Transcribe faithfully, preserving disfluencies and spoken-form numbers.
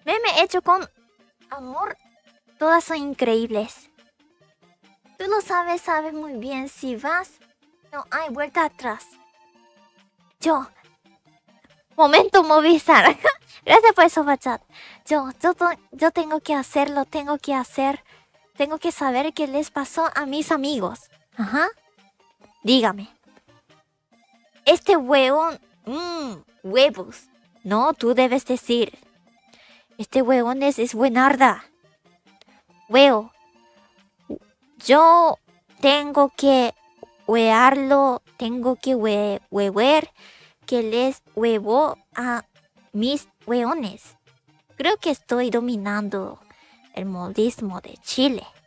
Meme hecho con amor. Todas son increíbles. Tú lo sabes, sabes muy bien. Si vas, no hay vuelta atrás. Yo. Momento Movistar. Gracias por eso, Bachat. Yo, yo, yo tengo que hacerlo, tengo que hacer. Tengo que saber qué les pasó a mis amigos. Ajá. Dígame. Este huevón. Mmm, huevos. No, tú debes decir. Este huevón es, es buenarda. Huevo. Yo tengo que huearlo. Tengo que hue, huever. Que les huevo a mis hueones. Creo que estoy dominando el modismo de Chile.